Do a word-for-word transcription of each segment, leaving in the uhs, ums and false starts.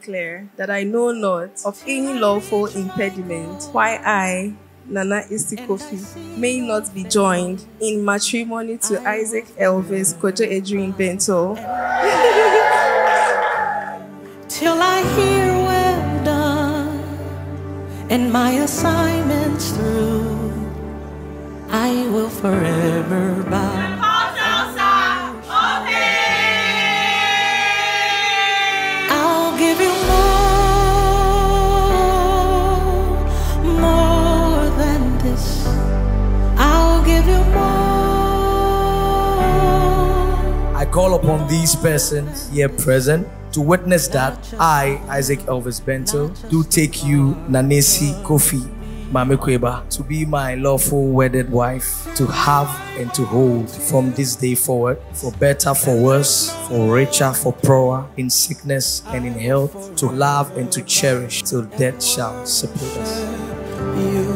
declare that I know not of any lawful impediment why I, Nana Isi Kofi, may not be joined in matrimony to Isaac Elvis Kojo Adrian Bento. Till I hear well done and my assignment's through, I will forever bow. I'll give you more, more than this. I'll give you more. I call upon these persons here present to witness that I, Isaac Elvis Bento, do take you, Nanesi Kofi Mamekweba, to be my lawful wedded wife, to have and to hold from this day forward, for better, for worse, for richer, for poorer, in sickness and in health, to love and to cherish till death shall separate us. You.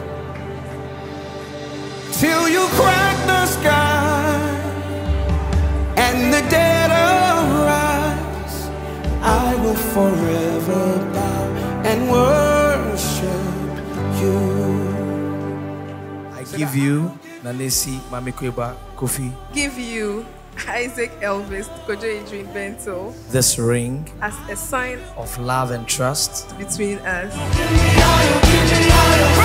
Till you crack the sky and the dead arise, I will forever bow and worship you. I give you, Nanesi Mamekweba Kofi, Give you, Isaac Elvis Kojo Adrian Bento, this ring as a sign of love and trust between us.